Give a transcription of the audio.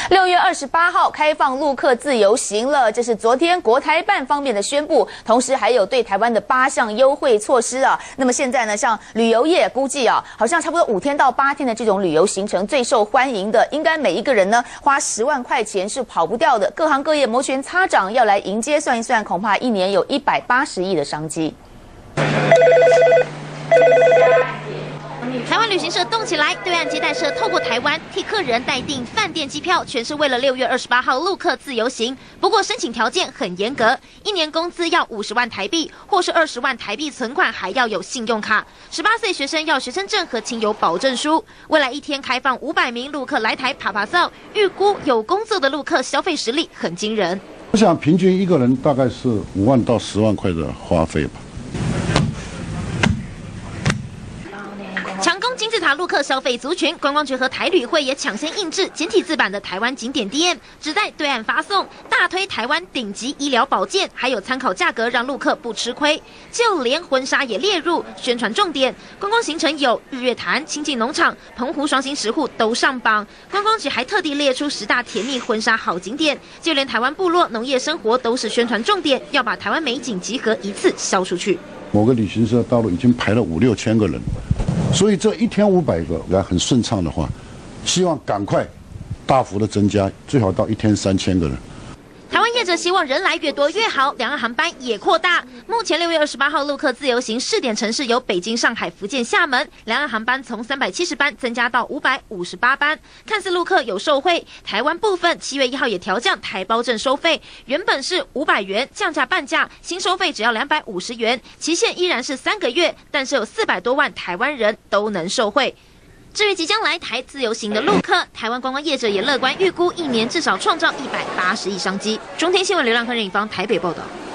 6月28号开放陆客自由行了，这是昨天国台办方面的宣布，同时还有对台湾的8项优惠措施啊。那么现在呢，像旅游业估计啊，好像差不多5天到8天的这种旅游行程最受欢迎的，应该每一个人呢花10万块钱是跑不掉的。各行各业摩拳擦掌要来迎接，算一算，恐怕一年有180亿的商机。 台湾旅行社动起来，对岸接待社透过台湾替客人代订饭店机票，全是为了6月28号陆客自由行。不过申请条件很严格，1年工资要50万台币，或是20万台币存款，还要有信用卡。18岁学生要学生证和亲友保证书。未来一天开放500名陆客来台爬爬灶，预估有工作的陆客消费实力很惊人。 我想平均一个人大概是5万到10万块的花费吧。 强攻金字塔陆客消费族群，观光局和台旅会也抢先印制简体字版的台湾景点 DM， 只在对岸发送，大推台湾顶级医疗保健，还有参考价格让陆客不吃亏。就连婚纱也列入宣传重点，观光行程有日月潭、清境农场、澎湖双星石户都上榜。观光局还特地列出10大甜蜜婚纱好景点，就连台湾部落农业生活都是宣传重点，要把台湾美景集合一次销出去。 某个旅行社道路已经排了5、6千个人。所以这一天500个来很顺畅的话，希望赶快大幅的增加，最好到1天3000个人。 台湾业者希望人来越多越好，两岸航班也扩大。目前6月28号陆客自由行试点城市有北京、上海、福建、厦门，两岸航班从370班增加到558班。看似陆客有受惠，台湾部分7月1号也调降台胞证收费，原本是500元，降价半价，新收费只要250元，期限依然是3个月，但是有400多万台湾人都能受惠。至于即将来台自由行的陆客，台湾观光业者也乐观预估，1年至少创造180亿商机。中天新闻流量科任以方台北报道。